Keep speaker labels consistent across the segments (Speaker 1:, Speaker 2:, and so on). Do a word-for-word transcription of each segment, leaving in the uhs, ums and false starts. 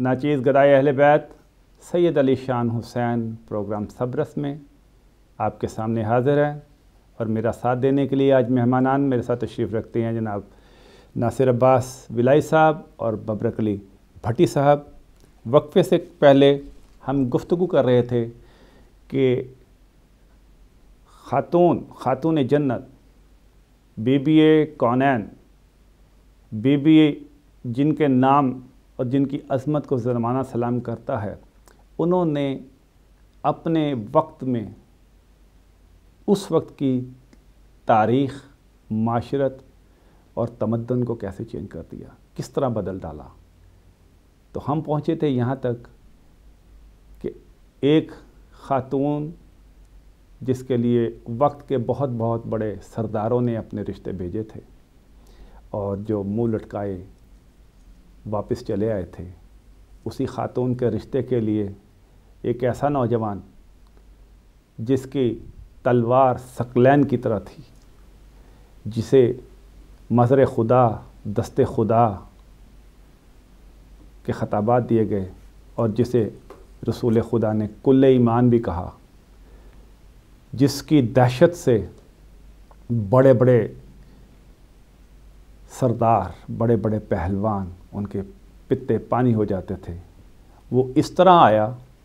Speaker 1: ناچیز گدائے اہل بیت سید علی شان حسین پروگرام صبرس میں آپ کے سامنے حاضر ہے، اور میرا ساتھ دینے کے لیے آج مہمانان میرے ساتھ تشریف رکھتے ہیں جناب ناصر عباس ولائی صاحب اور ببرک علی بھٹی صاحب۔ وقفے سے پہلے ہم گفتگو کر رہے تھے کہ خاتون خاتون جنت بی بی کونین، بی بی جن کے نام اور جن کی عظمت کو زمانہ سلام کرتا ہے، انہوں نے اپنے وقت میں اس وقت کی تاریخ، معاشرت اور تمدن کو کیسے چینج کر دیا، کس طرح بدل ڈالا۔ تو ہم پہنچے تھے یہاں تک کہ ایک خاتون جس کے لیے وقت کے بہت بہت بڑے سرداروں نے اپنے رشتے بھیجے تھے اور جو منہ لٹکائے واپس چلے آئے تھے، اسی خاتون کے رشتے کے لیے ایک ایسا نوجوان جس کی تلوار ثقلین کی طرح تھی، جسے مظہر خدا، دست خدا کے خطابات دیے گئے اور جسے رسول خدا نے کل ایمان بھی کہا، جس کی دہشت سے بڑے بڑے سردار، بڑے بڑے پہلوان ان کے پتے پانی ہو جاتے تھے، وہ اس طرح آیا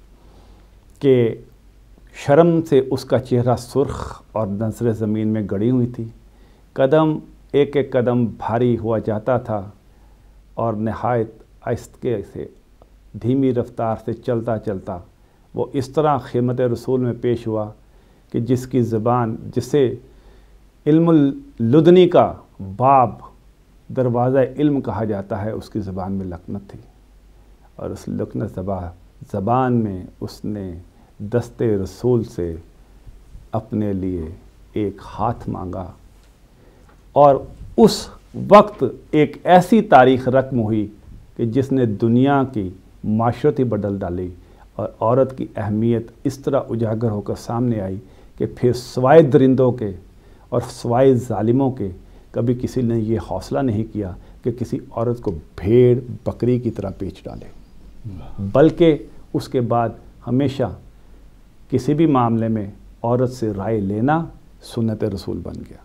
Speaker 1: کہ شرم سے اس کا چہرہ سرخ اور نظر زمین میں گڑی ہوئی تھی، قدم ایک ایک قدم بھاری ہوا جاتا تھا اور نہایت آہستگی سے، دھیمی رفتار سے چلتا چلتا وہ اس طرح خدمت رسول میں پیش ہوا کہ جس کی زبان، جسے علم اللدنی کا باب، دروازہ علم کہا جاتا ہے، اس کی زبان میں لکنت تھی، اور اس لکنت زبان زبان میں اس نے دست رسول سے اپنے لیے ایک ہاتھ مانگا، اور اس وقت ایک ایسی تاریخ رقم ہوئی کہ جس نے دنیا کی معاشرت ہی بدل ڈالی، اور عورت کی اہمیت اس طرح اجاگر ہو کر سامنے آئی کہ پھر سوائے درندوں کے اور سوائے ظالموں کے کبھی کسی نے یہ حوصلہ نہیں کیا کہ کسی عورت کو بھیڑ بکری کی طرح بیچ ڈالے، بلکہ اس کے بعد ہمیشہ کسی بھی معاملے میں عورت سے رائے لینا سنت رسول بن گیا۔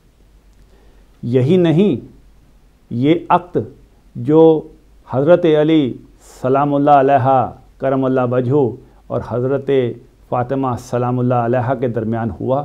Speaker 1: یہی نہیں، یہ عقد جو حضرت علی سلام اللہ علیہ کرم اللہ وجہہ اور حضرت فاطمہ سلام اللہ علیہ کے درمیان ہوا،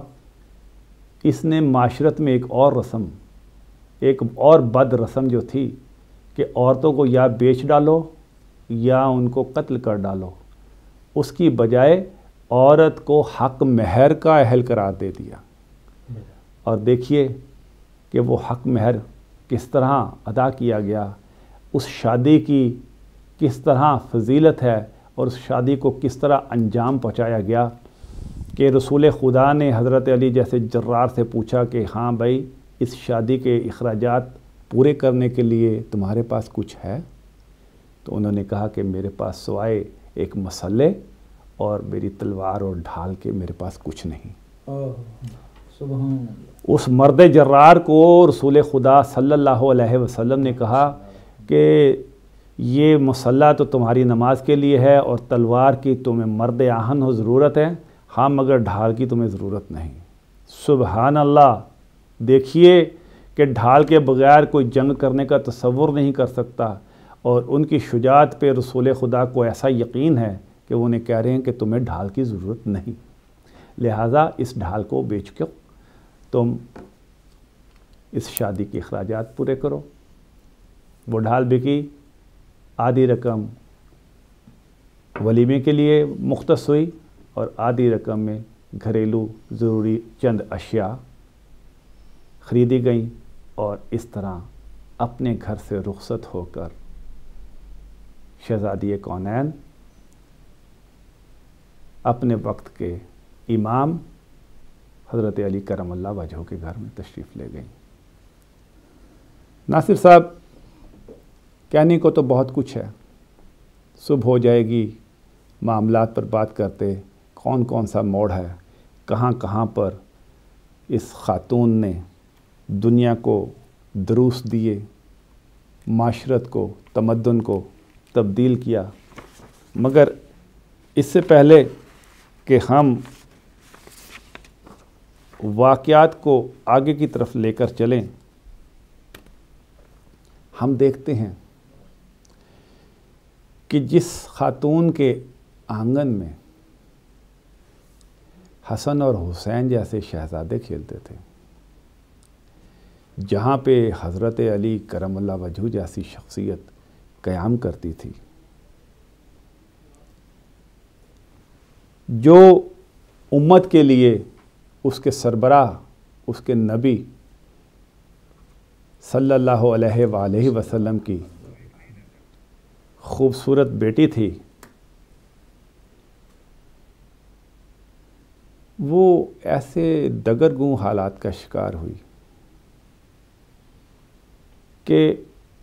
Speaker 1: اس نے معاشرت میں ایک اور رسم، ایک اور بد رسم جو تھی کہ عورتوں کو یا بیچ ڈالو یا ان کو قتل کر ڈالو، اس کی بجائے عورت کو حق مہر کا اہل قرار دے دیا۔ اور دیکھیے کہ وہ حق مہر کس طرح ادا کیا گیا، اس شادی کی کس طرح فضیلت ہے، اور اس شادی کو کس طرح انجام پہنچایا گیا کہ رسول خدا نے حضرت علی جیسے جرار سے پوچھا کہ ہاں بھائی، اس شادی کے اخراجات پورے کرنے کے لیے تمہارے پاس کچھ ہے؟ تو انہوں نے کہا کہ میرے پاس سوائے ایک مسلح اور میری تلوار اور ڈھال کے میرے پاس کچھ نہیں۔
Speaker 2: سبحان
Speaker 1: اس مرد جرار کو رسول خدا صلی اللہ علیہ وسلم نے کہا کہ یہ مسلح تو تمہاری نماز کے لیے ہے اور تلوار کی تمہیں مرد آہن ہو ضرورت ہے، ہاں مگر ڈھال کی تمہیں ضرورت نہیں۔ سبحان اللہ! دیکھیے کہ ڈھال کے بغیر کوئی جنگ کرنے کا تصور نہیں کر سکتا، اور ان کی شجاعت پہ رسول خدا کو ایسا یقین ہے کہ وہ انہیں کہہ رہے ہیں کہ تمہیں ڈھال کی ضرورت نہیں، لہٰذا اس ڈھال کو بیچ کر تم اس شادی کے اخراجات پورے کرو۔ وہ ڈھال بکی، آدھی رقم ولیمے کے لیے مختص ہوئی اور آدھی رقم میں گھریلو ضروری چند اشیاء خریدی گئیں، اور اس طرح اپنے گھر سے رخصت ہو کر شہزادی کونین اپنے وقت کے امام حضرت علی کرم اللہ وجہہ کے گھر میں تشریف لے گئیں۔ ناصر صاحب، کہنے کو تو بہت کچھ ہے، صبح ہو جائے گی معاملات پر بات کرتے، کون کون سا موڑ ہے، کہاں کہاں پر اس خاتون نے دنیا کو دروس دیے، معاشرت کو، تمدن کو تبدیل کیا. مگر اس سے پہلے کہ ہم واقعات کو آگے کی طرف لے کر چلیں، ہم دیکھتے ہیں کہ جس خاتون کے آنگن میں حسن اور حسین جیسے شہزادے کھیلتے تھے، جہاں پہ حضرت علی کرم اللہ وجہہ جیسی شخصیت قیام کرتی تھی، جو امت کے لیے اس کے سربراہ، اس کے نبی صلی اللہ علیہ وآلہ وسلم کی خوبصورت بیٹی تھی، وہ ایسے دگرگوں حالات کا شکار ہوئی کہ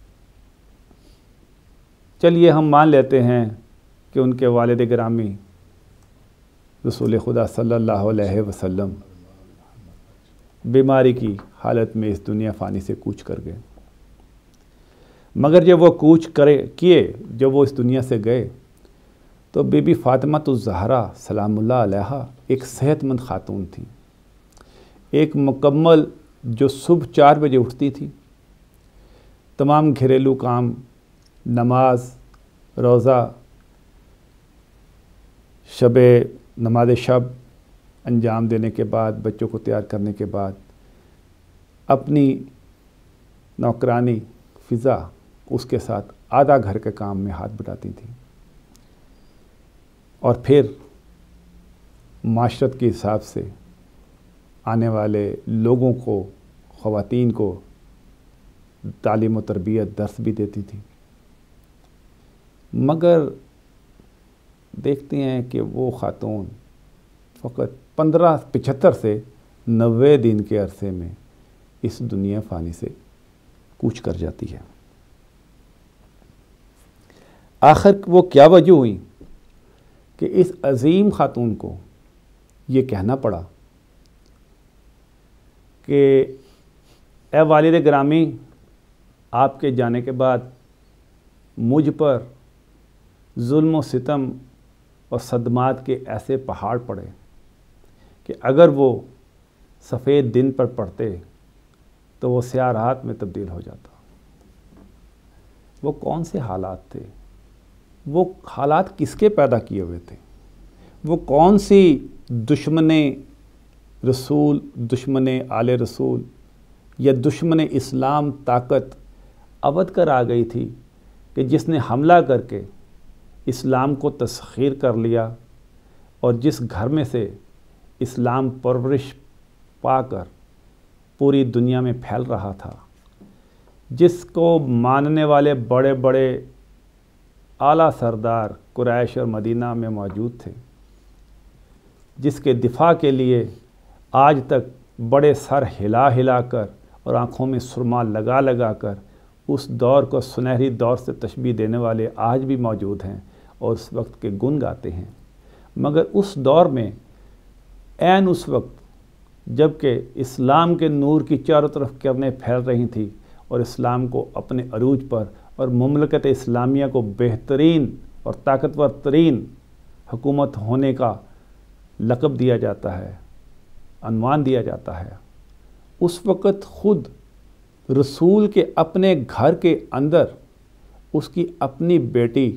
Speaker 1: چلیے ہم مان لیتے ہیں کہ ان کے والد گرامی رسول خدا صلی اللہ علیہ وسلم بیماری کی حالت میں اس دنیا فانی سے کوچ کر گئے. مگر جب وہ کوچ کرے کیے جب وہ اس دنیا سے گئے تو بی بی فاطمہ الزہرا سلام اللہ علیہا ایک صحت مند خاتون تھی، ایک مکمل جو صبح چار بجے اٹھتی تھی، تمام گھریلو کام، نماز، روزہ، شب نماز شب انجام دینے کے بعد، بچوں کو تیار کرنے کے بعد اپنی نوکرانی فضا اس کے ساتھ آدھا گھر کے کام میں ہاتھ بٹاتی تھی، اور پھر معاشرت کے حساب سے آنے والے لوگوں کو، خواتین کو تعلیم و تربیت درس بھی دیتی تھی. مگر دیکھتے ہیں کہ وہ خاتون فقط پندرہ پچہتر سے نوے دن کے عرصے میں اس دنیا فانی سے کوچ کر جاتی ہے. آخر وہ کیا وجہ ہوئی کہ اس عظیم خاتون کو یہ کہنا پڑا کہ اے والد گرامی، آپ کے جانے کے بعد مجھ پر ظلم و ستم اور صدمات کے ایسے پہاڑ پڑے کہ اگر وہ سفید دن پر پڑتے تو وہ سیاہ رات میں تبدیل ہو جاتا. وہ کون سے حالات تھے؟ وہ حالات کس کے پیدا کیے ہوئے تھے؟ وہ کون سی دشمن رسول، دشمن آل رسول یا دشمن اسلام طاقت ابد کر آ گئی تھی کہ جس نے حملہ کر کے اسلام کو تسخیر کر لیا، اور جس گھر میں سے اسلام پرورش پا کر پوری دنیا میں پھیل رہا تھا، جس کو ماننے والے بڑے بڑے اعلیٰ سردار قریش اور مدینہ میں موجود تھے، جس کے دفاع کے لیے آج تک بڑے سر ہلا ہلا کر اور آنکھوں میں سرما لگا لگا کر اس دور کو سنہری دور سے تشبیہ دینے والے آج بھی موجود ہیں اور اس وقت کے گن گاتے ہیں. مگر اس دور میں عین اس وقت جب کہ اسلام کے نور کی چاروں طرف کرنیں پھیل رہی تھیں اور اسلام کو اپنے عروج پر اور مملکت اسلامیہ کو بہترین اور طاقتور ترین حکومت ہونے کا لقب دیا جاتا ہے، عنوان دیا جاتا ہے، اس وقت خود رسول کے اپنے گھر کے اندر اس کی اپنی بیٹی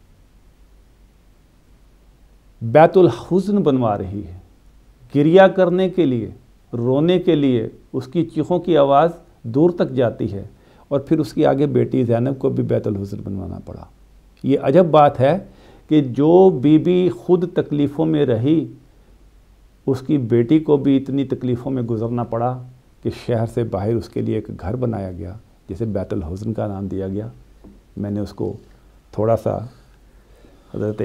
Speaker 1: بیت الحزن بنوا رہی ہے. گریہ کرنے کے لیے، رونے کے لیے اس کی چیخوں کی آواز دور تک جاتی ہے، اور پھر اس کی آگے بیٹی زینب کو بھی بیت الحزن بنوانا پڑا. یہ عجب بات ہے کہ جو بی بی خود تکلیفوں میں رہی، اس کی بیٹی کو بھی اتنی تکلیفوں میں گزرنا پڑا کہ شہر سے باہر اس کے لیے ایک گھر بنایا گیا جسے بیت الحزن کا نام دیا گیا. میں نے اس کو تھوڑا سا حضرت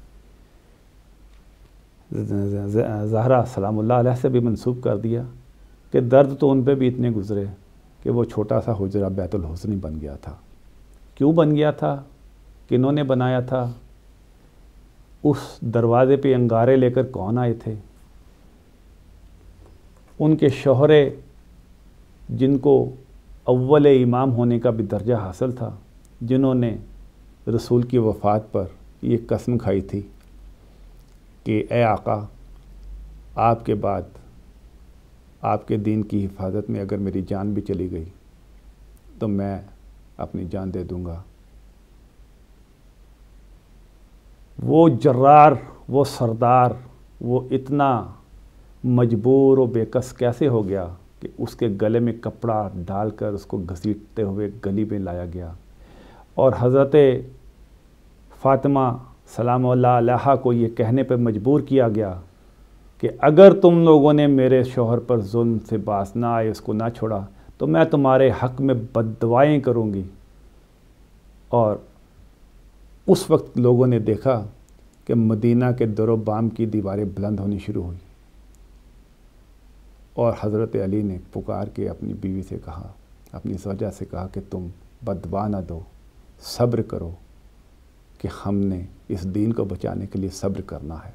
Speaker 1: زہرا سلام اللہ علیہ سے بھی منسوب کر دیا کہ درد تو ان پہ بھی اتنے گزرے کہ وہ چھوٹا سا حجرہ بیت الحزن ہی بن گیا تھا. کیوں بن گیا تھا؟ کنہوں نے بنایا تھا؟ اس دروازے پہ انگارے لے کر کون آئے تھے؟ ان کے شوہر جن کو اول امام ہونے کا بھی درجہ حاصل تھا، جنہوں نے رسول کی وفات پر یہ قسم کھائی تھی کہ اے آقا، آپ کے بعد آپ کے دین کی حفاظت میں اگر میری جان بھی چلی گئی تو میں اپنی جان دے دوں گا۔ وہ جرار، وہ سردار، وہ اتنا مجبور و بے کس کیسے ہو گیا کہ اس کے گلے میں کپڑا ڈال کر اس کو گھسیٹتے ہوئے گلی میں لایا گیا، اور حضرت فاطمہ سلام اللہ علیہا کو یہ کہنے پہ مجبور کیا گیا کہ اگر تم لوگوں نے میرے شوہر پر ظلم سے باز نہ آئے، اس کو نہ چھوڑا، تو میں تمہارے حق میں بد دعائیں کروں گی۔ اور اس وقت لوگوں نے دیکھا کہ مدینہ کے در و بام کی دیواریں بلند ہونی شروع ہوئی، اور حضرت علی نے پکار کے اپنی بیوی سے کہا، اپنی زوجہ سے کہا کہ تم بد دعا نہ دو، صبر کرو کہ ہم نے اس دین کو بچانے کے لیے صبر کرنا ہے۔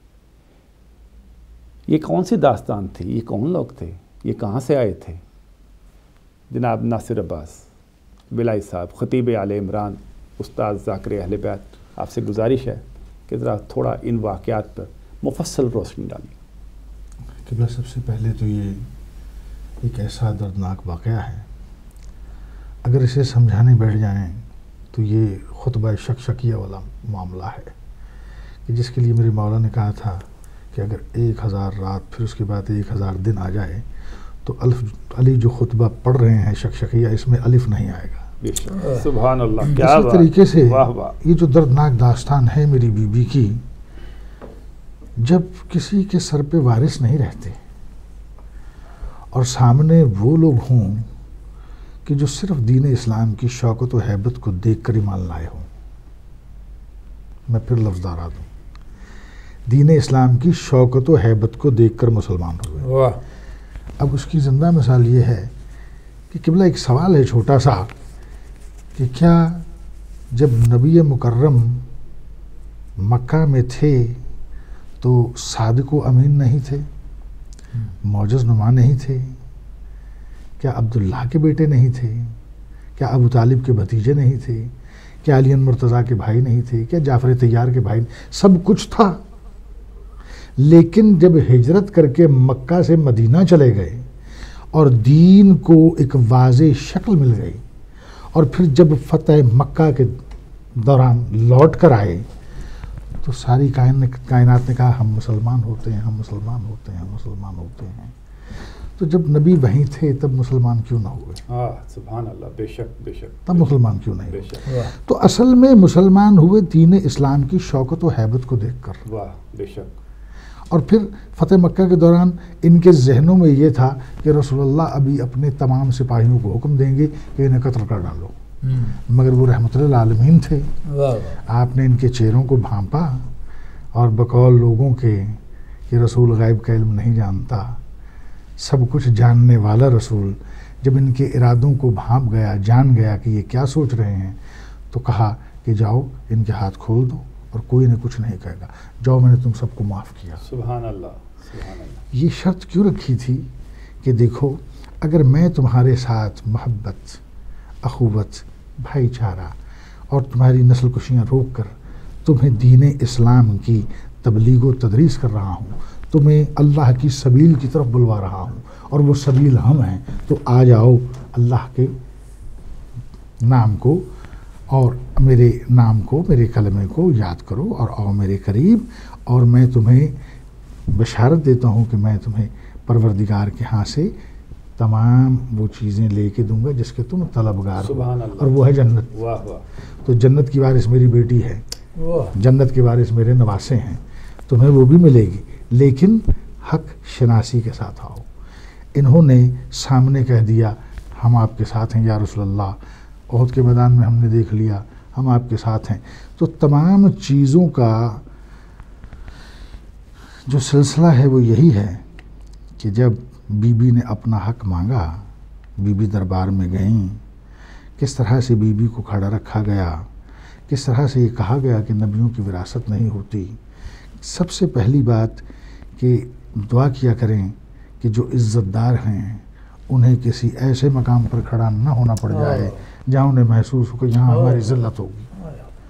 Speaker 1: یہ کون سی داستان تھی؟ یہ کون لوگ تھے؟ یہ کہاں سے آئے تھے؟ جناب ناصر عباس بلائی صاحب، خطیب آل عمران، استاد ذاکر اہل بیت، آپ سے گزارش ہے کہ ذرا تھوڑا ان واقعات پر مفصل روشنی ڈالیے۔
Speaker 3: قبلہ، سب سے پہلے تو یہ ایک ایسا دردناک واقعہ ہے، اگر اسے سمجھانے بیٹھ جائیں تو یہ خطبہ شکشکیہ والا معاملہ ہے کہ جس کے لیے میرے مولا نے کہا تھا کہ اگر ایک ہزار رات پھر اس کے بعد ایک ہزار دن آ جائے تو الف علی جو خطبہ پڑھ رہے ہیں شکشکیہ، اس میں الف نہیں آئے گا۔
Speaker 1: سبحان اللہ، کیا
Speaker 3: اسی طریقے سے
Speaker 1: واہ واہ۔
Speaker 3: یہ جو دردناک داستان ہے میری بی بی کی، جب کسی کے سر پہ وارث نہیں رہتے اور سامنے وہ لوگ ہوں کہ جو صرف دین اسلام کی شوکت و ہیبت کو دیکھ کر ایمان لائے ہوں، میں پھر لفظ دہرا دوں، دین اسلام کی شوکت و ہیبت کو دیکھ کر مسلمان ہوئے۔
Speaker 2: واہ۔
Speaker 3: اب اس کی زندہ مثال یہ ہے کہ قبلہ ایک سوال ہے چھوٹا سا کہ کیا جب نبی مکرم مکہ میں تھے تو صادق و امین نہیں تھے، معجز نما نہیں تھے؟ کیا عبداللہ کے بیٹے نہیں تھے؟ کیا ابو طالب کے بھتیجے نہیں تھے؟ کیا علی مرتضیٰ کے بھائی نہیں تھے؟ کیا جعفر طیار کے بھائی؟ سب کچھ تھا، لیکن جب ہجرت کر کے مکہ سے مدینہ چلے گئے اور دین کو ایک واضح شکل مل گئی، اور پھر جب فتح مکہ کے دوران لوٹ کر آئے تو ساری کائنات نے کہا ہم مسلمان ہوتے ہیں، ہم مسلمان ہوتے ہیں، ہم مسلمان ہوتے ہیں۔ تو جب نبی وہیں تھے تب مسلمان کیوں نہ ہوئے؟
Speaker 1: ہاں سبحان اللہ، بے شک بے شک،
Speaker 3: تب مسلمان کیوں نہیں
Speaker 1: بے
Speaker 3: ہوئے؟
Speaker 1: شک،
Speaker 3: تو اصل میں مسلمان ہوئے دین اسلام کی شوکت و ہیبت کو دیکھ کر،
Speaker 1: واہ بے شک۔
Speaker 3: اور پھر فتح مکہ کے دوران ان کے ذہنوں میں یہ تھا کہ رسول اللہ ابھی اپنے تمام سپاہیوں کو حکم دیں گے کہ انہیں قتل کر ڈالو، مگر وہ رحمت للعالمین تھے، آپ نے ان کے چہروں کو بھانپا اور بقول لوگوں کے کہ رسول غیب کا علم نہیں جانتا، سب کچھ جاننے والا رسول، جب ان کے ارادوں کو بھانپ گیا، جان گیا کہ یہ کیا سوچ رہے ہیں، تو کہا کہ جاؤ ان کے ہاتھ کھول دو اور کوئی نے کچھ نہیں کہے گا، جاؤ میں نے تم سب کو معاف کیا۔
Speaker 1: سبحان اللہ سبحان اللہ۔
Speaker 3: یہ شرط کیوں رکھی تھی کہ دیکھو اگر میں تمہارے ساتھ محبت، اخوت، بھائی چارہ اور تمہاری نسل کشیاں روک کر تمہیں دین اسلام کی تبلیغ و تدریس کر رہا ہوں، تمہیں اللہ کی سبیل کی طرف بلوا رہا ہوں، اور وہ سبیل ہم ہیں، تو آ جاؤ اللہ کے نام کو اور میرے نام کو، میرے کلمے کو یاد کرو اور آؤ میرے قریب، اور میں تمہیں بشارت دیتا ہوں کہ میں تمہیں پروردگار کے ہاں سے تمام وہ چیزیں لے کے دوں گا جس کے تم طلبگار ہو،
Speaker 1: سبحان اللہ،
Speaker 3: اور وہ ہے جنت۔
Speaker 1: واہ واہ۔
Speaker 3: تو جنت کی وارث میری بیٹی ہے،
Speaker 2: واہ۔
Speaker 3: جنت کے وارث میرے نواسے ہیں، تمہیں وہ بھی ملے گی، لیکن حق شناسی کے ساتھ آؤ۔ انہوں نے سامنے کہہ دیا ہم آپ کے ساتھ ہیں یا رسول اللہ، احد کے میدان میں ہم نے دیکھ لیا ہم آپ کے ساتھ ہیں۔ تو تمام چیزوں کا جو سلسلہ ہے وہ یہی ہے کہ جب بی بی نے اپنا حق مانگا، بی بی دربار میں گئیں، کس طرح سے بی بی کو کھڑا رکھا گیا، کس طرح سے یہ کہا گیا کہ نبیوں کی وراثت نہیں ہوتی۔ سب سے پہلی بات کہ دعا کیا کریں کہ جو عزت دار ہیں انہیں کسی ایسے مقام پر کھڑا نہ ہونا پڑ جائے جہاں انہیں محسوس ہو کہ یہاں ہماری ذلت ہوگی۔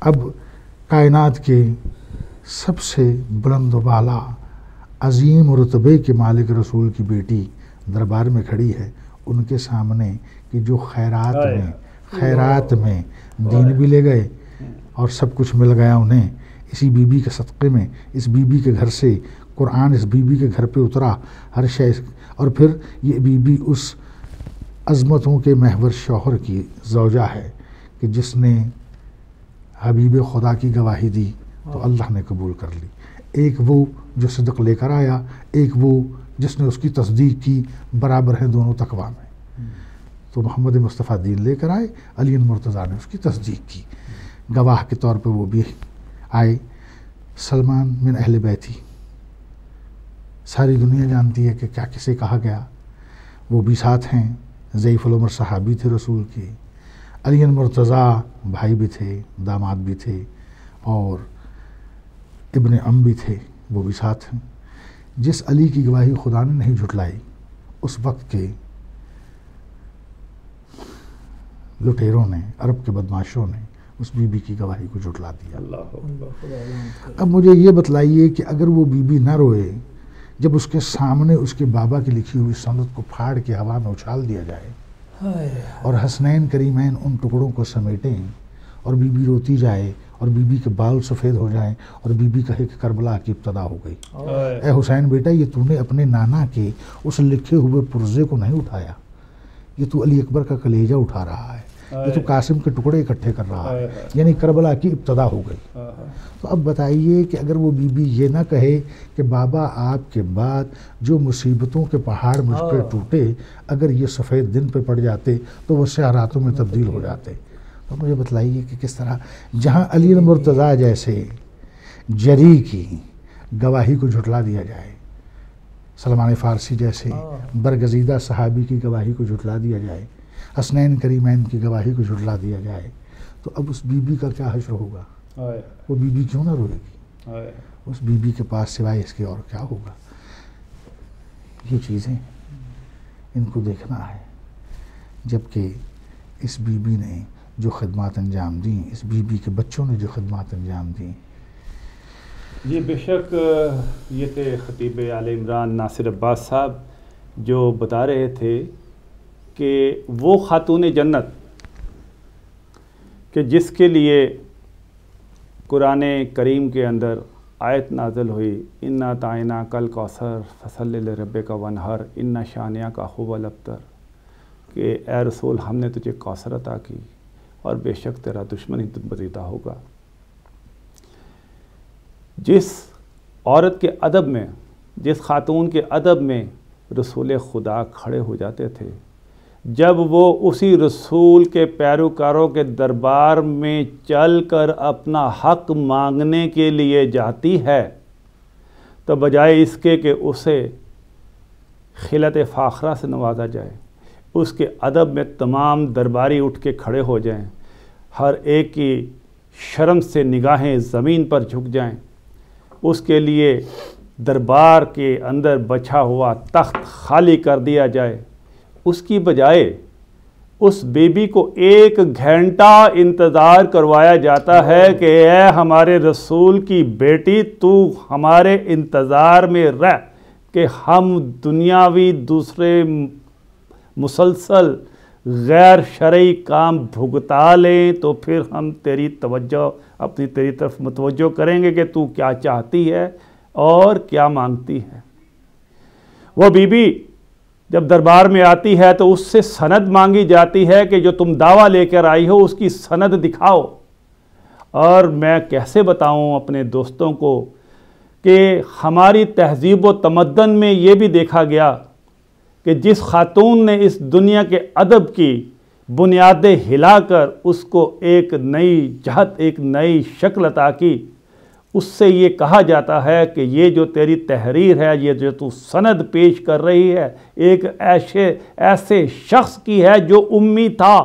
Speaker 3: اب کائنات کے سب سے بلند و بالا عظیم رتبے کے مالک رسول کی بیٹی دربار میں کھڑی ہے، ان کے سامنے کہ جو خیرات میں خیرات میں دین بھی لے گئے اور سب کچھ مل گیا انہیں اسی بی بی کے صدقے میں، اس بی بی کے گھر سے قرآن اس بی بی کے گھر پہ اترا، ہر شے، اور پھر یہ بی بی اس عظمتوں کے محور شوہر کی زوجہ ہے کہ جس نے حبیب خدا کی گواہی دی تو اللہ نے قبول کر لی، ایک وہ جو صدق لے کر آیا، ایک وہ جس نے اس کی تصدیق کی، برابر ہیں دونوں تقویٰ میں۔ تو محمد مصطفیٰ دین لے کر آئے، علی مرتضیٰ نے اس کی تصدیق کی، گواہ کے طور پہ وہ بھی آئے۔ سلمان من اہل بیتی، ساری دنیا جانتی ہے کہ کیا کسے کہا گیا، وہ بھی ساتھ ہیں، ضعیف العمر صحابی تھے رسول کے، علی مرتضیٰ بھائی بھی تھے، داماد بھی تھے، اور ابن ام بھی تھے، وہ بھی ساتھ ہیں۔ جس علی کی گواہی خدا نے نہیں جھٹلائی، اس وقت کے لٹیروں نے، عرب کے بدماشوں نے اس بی بی کی گواہی کو جھٹلا دیا۔ اب مجھے یہ بتلائیے کہ اگر وہ بی بی نہ روئے جب اس کے سامنے اس کے بابا کی لکھی ہوئی سند کو پھاڑ کے ہوا میں اچھال دیا جائے اور حسنین کریمین ان ٹکڑوں کو سمیٹیں اور بی بی روتی جائے اور بی بی کے بال سفید ہو جائیں اور بی بی کہے کہ کربلا کی ابتدا ہو گئی، اے حسین بیٹا یہ تو نے اپنے نانا کے اس لکھے ہوئے پرزے کو نہیں اٹھایا، یہ تو علی اکبر کا کلیجہ اٹھا رہا ہے، یہ تو قاسم کے ٹکڑے اکٹھے کر رہا ہے، یعنی کربلا کی ابتدا ہو گئی۔ تو اب بتائیے کہ اگر وہ بی بی یہ نہ کہے کہ بابا آپ کے بعد جو مصیبتوں کے پہاڑ مجھ پہ ٹوٹے اگر یہ سفید دن پہ پڑ جاتے تو وہ سیاہ راتوں میں تبدیل ہو جاتے، تو مجھے بتلائیے کہ کس طرح جہاں علی مرتضیٰ جیسے جری کی گواہی کو جھٹلا دیا جائے، سلمان فارسی جیسے برگزیدہ صحابی کی گواہی کو جھٹلا دیا جائے، حسنین کریمین کی گواہی کو جھٹلا دیا جائے، تو اب اس بی بی کا کیا حشر ہوگا؟ وہ بی بی کیوں نہ روئے گی؟ اس بی بی کے پاس سوائے اس کے اور کیا ہوگا؟ یہ چیزیں ان کو دیکھنا ہے، جبکہ اس بی بی نے جو خدمات انجام دیں، اس بی بی کے بچوں نے جو خدمات انجام دیں۔
Speaker 1: یہ بے شک یہ تھے خطیب آل عمران ناصر عباس صاحب جو بتا رہے تھے کہ وہ خاتون جنت کہ جس کے لیے قرآن کریم کے اندر آیت نازل ہوئی، انا تعینا کل کوثر فصلی لربک ونہر ان شانیہ کا خوب الابتر، کہ اے رسول ہم نے تجھے کوثر عطا کی اور بے شک تیرا دشمن ہی برپا ہوگا۔ جس عورت کے ادب میں، جس خاتون کے ادب میں رسول خدا کھڑے ہو جاتے تھے، جب وہ اسی رسول کے پیروکاروں کے دربار میں چل کر اپنا حق مانگنے کے لیے جاتی ہے تو بجائے اس کے کہ اسے خلعت فاخرہ سے نوازا جائے، اس کے ادب میں تمام درباری اٹھ کے کھڑے ہو جائیں، ہر ایک کی شرم سے نگاہیں زمین پر جھک جائیں، اس کے لیے دربار کے اندر بچھا ہوا تخت خالی کر دیا جائے، اس کی بجائے اس بی بی کو ایک گھنٹہ انتظار کروایا جاتا ہے کہ اے ہمارے رسول کی بیٹی تو ہمارے انتظار میں رہ کہ ہم دنیاوی دوسرے مسلسل غیر شرعی کام بھگتا لیں تو پھر ہم تیری توجہ اپنی تیری طرف متوجہ کریں گے کہ تو کیا چاہتی ہے اور کیا مانگتی ہے۔ وہ بی بی جب دربار میں آتی ہے تو اس سے سند مانگی جاتی ہے کہ جو تم دعویٰ لے کر آئی ہو اس کی سند دکھاؤ، اور میں کیسے بتاؤں اپنے دوستوں کو کہ ہماری تہذیب و تمدن میں یہ بھی دیکھا گیا کہ جس خاتون نے اس دنیا کے ادب کی بنیادیں ہلا کر اس کو ایک نئی جہت، ایک نئی شکل عطا کی، اس سے یہ کہا جاتا ہے کہ یہ جو تیری تحریر ہے، یہ جو تو سند پیش کر رہی ہے، ایک ایسے ایسے شخص کی ہے جو امی تھا،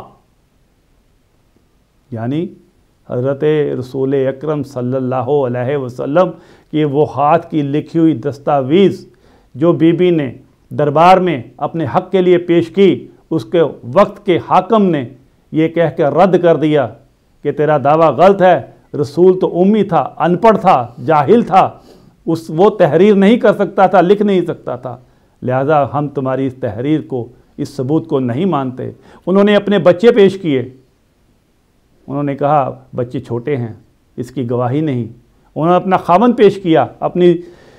Speaker 1: یعنی حضرت رسول اکرم صلی اللہ علیہ وسلم کی وہ ہاتھ کی لکھی ہوئی دستاویز جو بی بی نے دربار میں اپنے حق کے لیے پیش کی، اس کے وقت کے حاکم نے یہ کہہ کے رد کر دیا کہ تیرا دعویٰ غلط ہے रसूल तो उम्मी था, अनपढ़ था, जाहिल था, उस वो तहरीर नहीं कर सकता था, लिख नहीं सकता था, लिहाजा हम तुम्हारी इस तहरीर को, इस सबूत को नहीं मानते। उन्होंने अपने बच्चे पेश किए, उन्होंने कहा बच्चे छोटे हैं, इसकी गवाही नहीं। उन्होंने अपना खामन पेश किया, अपनी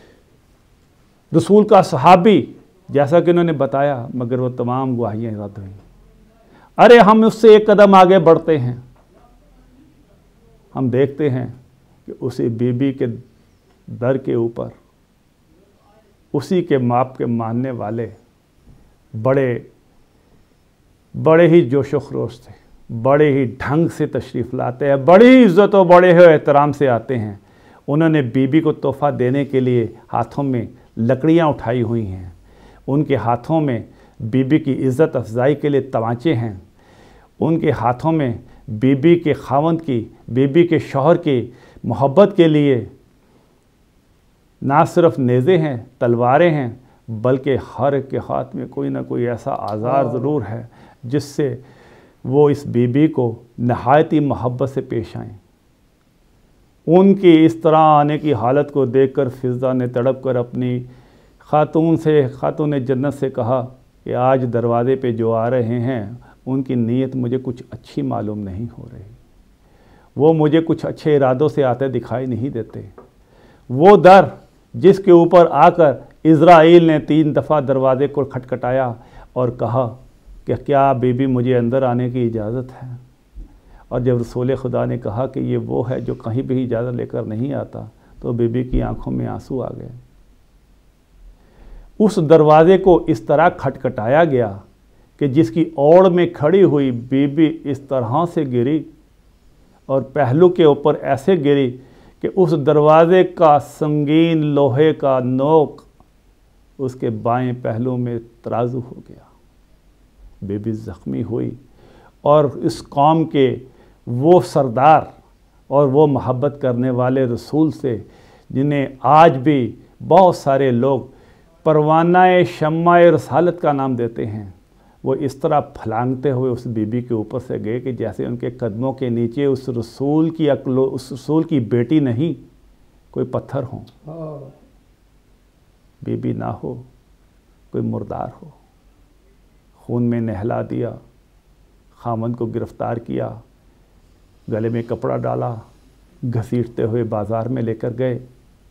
Speaker 1: रसूल का सहाबी, जैसा कि उन्होंने बताया, मगर वो तमाम गवाहियाँ रद्द हुई। अरे हम उससे एक कदम आगे बढ़ते हैं, हम देखते हैं कि उसी बीबी के दर के ऊपर उसी के माप के मानने वाले बड़े बड़े ही जोश व खरोश थे, बड़े ही ढंग से तशरीफ़ लाते हैं, बड़ी ही इज़्ज़त और बड़े ही एहतराम से आते हैं। उन्होंने बीबी को तोहफ़ा देने के लिए हाथों में लकड़ियाँ उठाई हुई हैं, उनके हाथों में बीबी की इज़्ज़त अफजाई के लिए तमाचे हैं, उनके हाथों में बीबी के खावंद की, बीबी के शौहर की मोहब्बत के लिए ना सिर्फ नेज़े हैं, तलवारें हैं, बल्कि हर एक के हाथ में कोई ना कोई ऐसा आज़ार ज़रूर है जिससे वो इस बीबी को नहायत ही मोहब्बत से पेश आएँ। उनकी इस तरह आने की हालत को देखकर फिज़ा ने तड़प कर अपनी खातून से, खातून जन्नत से कहा कि आज दरवाज़े पे जो आ रहे हैं उनकी नीयत मुझे कुछ अच्छी मालूम नहीं हो रही, वो मुझे कुछ अच्छे इरादों से आते दिखाई नहीं देते। वो दर जिसके ऊपर आकर इज़राइल ने तीन दफ़ा दरवाज़े को खटखटाया और कहा कि क्या बीबी मुझे अंदर आने की इजाज़त है, और जब रसूल खुदा ने कहा कि ये वो है जो कहीं भी इजाज़त लेकर नहीं आता, तो बीबी की आंखों में आंसू आ गए। उस दरवाज़े को इस तरह खटखटाया गया कि जिसकी ओर में खड़ी हुई बीबी इस तरह से गिरी और पहलू के ऊपर ऐसे गिरी कि उस दरवाज़े का संगीन लोहे का नोक उसके बाएं पहलू में तराजू हो गया। बीबी ज़ख्मी हुई और इस कौम के वो सरदार और वो मोहब्बत करने वाले रसूल से, जिन्हें आज भी बहुत सारे लोग परवानाए शम्माए रसालत का नाम देते हैं, वो इस तरह फलांगते हुए उस बीबी के ऊपर से गए कि जैसे उनके कदमों के नीचे उस रसूल की अकलो उस रसूल की बेटी नहीं, कोई पत्थर हो, बीबी ना हो, कोई मुर्दार हो। खून में नहला दिया, खामन को गिरफ़्तार किया, गले में कपड़ा डाला, घसीटते हुए बाज़ार में लेकर गए।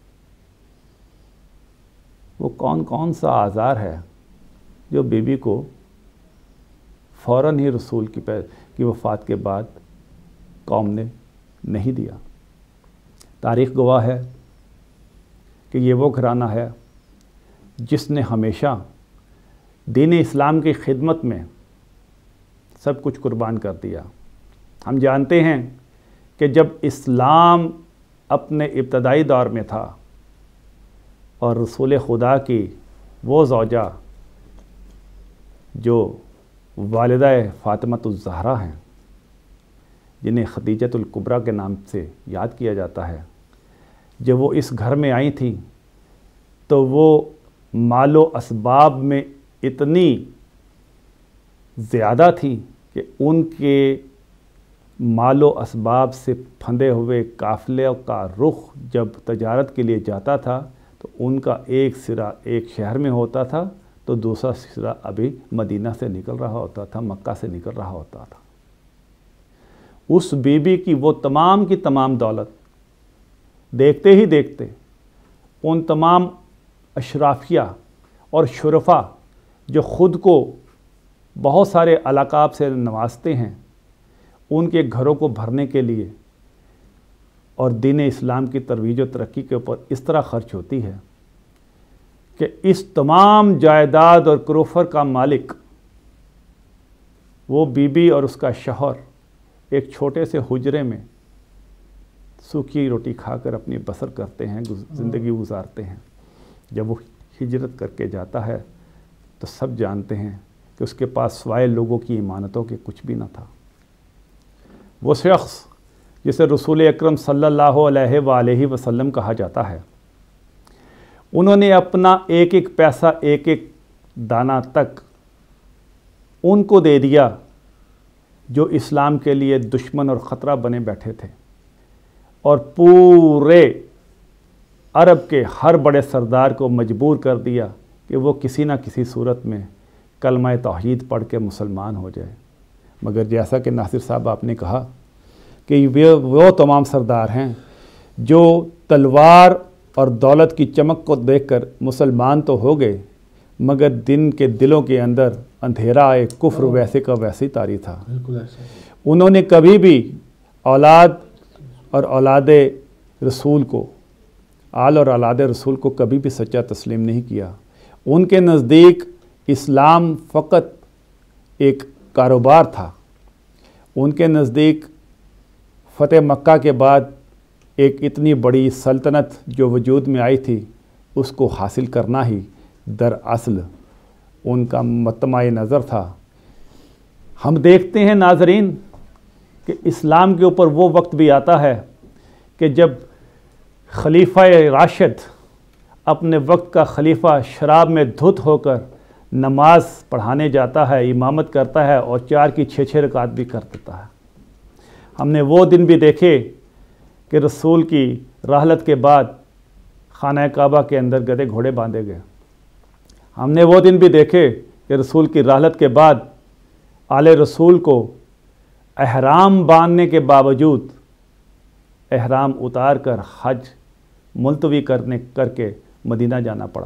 Speaker 1: वो कौन कौन सा आज़ार है जो बीबी को फ़ौरन ही रसूल की की वफ़ात के बाद कौम ने नहीं दिया। तारीख़ गवाह है कि ये वो घराना है जिसने हमेशा दीन इस्लाम की खिदमत में सब कुछ कुर्बान कर दिया। हम जानते हैं कि जब इस्लाम अपने इब्तदाई दौर में था और रसूल खुदा की वो ज़ौजा जो वालिदा फ़ातिमतुज़ ज़हरा हैं, जिन्हें खदीजतुल कुबरा के नाम से याद किया जाता है, जब वो इस घर में आई थी तो वो मालो असबाब में इतनी ज़्यादा थी कि उनके मालो असबाब से फंदे हुए काफ़िले का रुख जब तजारत के लिए जाता था तो उनका एक सिरा एक शहर में होता था तो दूसरा सिरा अभी मदीना से निकल रहा होता था, मक्का से निकल रहा होता था। उस बीबी की वो तमाम की तमाम दौलत देखते ही देखते उन तमाम अशराफिया और शुरफा जो ख़ुद को बहुत सारे अलक़ाब से नवाजते हैं, उनके घरों को भरने के लिए और दीन इस्लाम की तरवीज व तरक्की के ऊपर इस तरह ख़र्च होती है कि इस तमाम जायदाद और क्रोफर का मालिक वो बीबी और उसका शौहर एक छोटे से हुजरे में सूखी रोटी खाकर अपनी बसर करते हैं, ज़िंदगी गुजारते हैं। जब वो हिजरत करके जाता है तो सब जानते हैं कि उसके पास सिवाय लोगों की इमानतों के कुछ भी न था। वो शख्स जिसे रसूल अकरम सल्लल्लाहु अलैहि वसल्लम कहा जाता है, उन्होंने अपना एक एक पैसा एक एक दाना तक उनको दे दिया जो इस्लाम के लिए दुश्मन और ख़तरा बने बैठे थे। اور پورے عرب کے ہر بڑے سردار کو مجبور کر دیا کہ وہ کسی نہ کسی صورت میں کلمہ توحید پڑھ کے مسلمان ہو جائے۔ مگر جیسا کہ ناصر صاحب آپ نے کہا کہ وہ تمام سردار ہیں جو تلوار اور دولت کی چمک کو دیکھ کر مسلمان تو ہو گئے، مگر دن کے دلوں کے اندر اندھیرا ایک کفر ویسے کا ویسے طاری تھا۔ انہوں نے کبھی بھی اولاد اور اولاد رسول کو آل اور اولاد رسول کو کبھی بھی سچا تسلیم نہیں کیا۔ ان کے نزدیک اسلام فقط ایک کاروبار تھا۔ ان کے نزدیک فتح مکہ کے بعد ایک اتنی بڑی سلطنت جو وجود میں آئی تھی اس کو حاصل کرنا ہی دراصل ان کا مطمع نظر تھا۔ ہم دیکھتے ہیں ناظرین کہ اسلام کے اوپر وہ وقت بھی آتا ہے کہ جب خلیفہ راشد اپنے وقت کا خلیفہ شراب میں دھت ہو کر نماز پڑھانے جاتا ہے، امامت کرتا ہے اور چار کی چھ چھ رکعت بھی کر دیتا ہے۔ ہم نے وہ دن بھی دیکھے کہ رسول کی رحلت کے بعد خانہ کعبہ کے اندر گدھے گھوڑے باندھے گئے۔ ہم نے وہ دن بھی دیکھے کہ رسول کی رحلت کے بعد آل رسول کو احرام باندھنے کے باوجود احرام اتار کر حج ملتوی کرنے کر کے مدینہ جانا پڑا۔